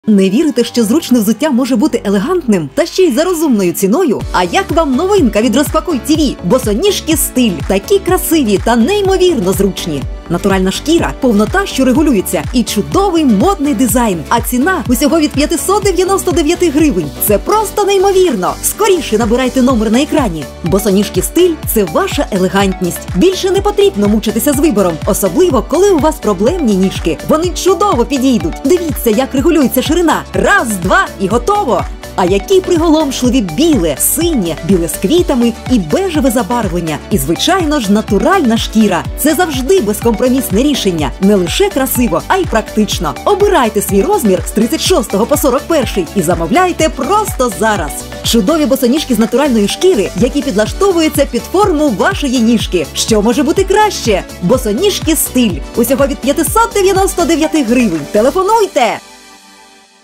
Не вірите, що зручне взуття може бути елегантним та ще й за розумною ціною? А як вам новинка від Розпакуй ТІВІ? Босоніжки стиль. Такі красиві та неймовірно зручні. Натуральна шкіра, повнота, що регулюється, і чудовий модний дизайн. А ціна усього від 599 гривень. Це просто неймовірно! Скоріше набирайте номер на екрані. Босоніжки стиль – це ваша елегантність. Більше не потрібно мучитися з вибором, особливо, коли у вас проблемні ніжки. Вони чудово підійдуть. Дивіться, як регулюється ширина. Раз, два і готово! А які приголомшливі біле, синє, біле з квітами і бежеве забарвлення. І, звичайно ж, натуральна шкіра. Це завжди безкомпромісне рішення. Не лише красиво, а й практично. Обирайте свій розмір з 36 по 41 і замовляйте просто зараз. Чудові босоніжки з натуральної шкіри, які підлаштовуються під форму вашої ніжки. Що може бути краще? Босоніжки стиль. Усього від 599 гривень. Телефонуйте!